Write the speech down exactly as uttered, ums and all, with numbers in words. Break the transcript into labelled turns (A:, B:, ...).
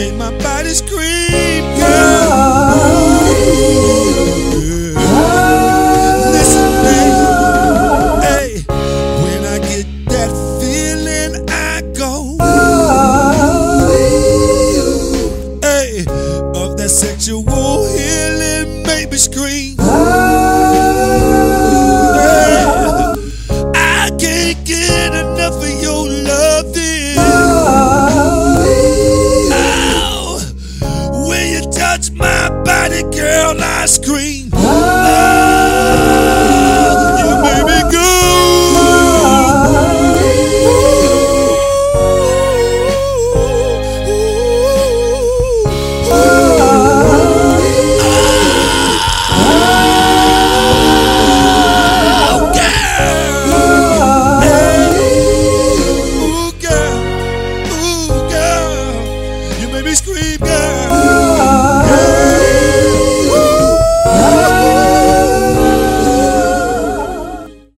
A: make my body scream, girl. Listen, baby, hey, when I get that feeling, I go, hey, of that sexual healing, make me scream. I can't get enough of your loving. Oh, when you touch my body, girl, I scream.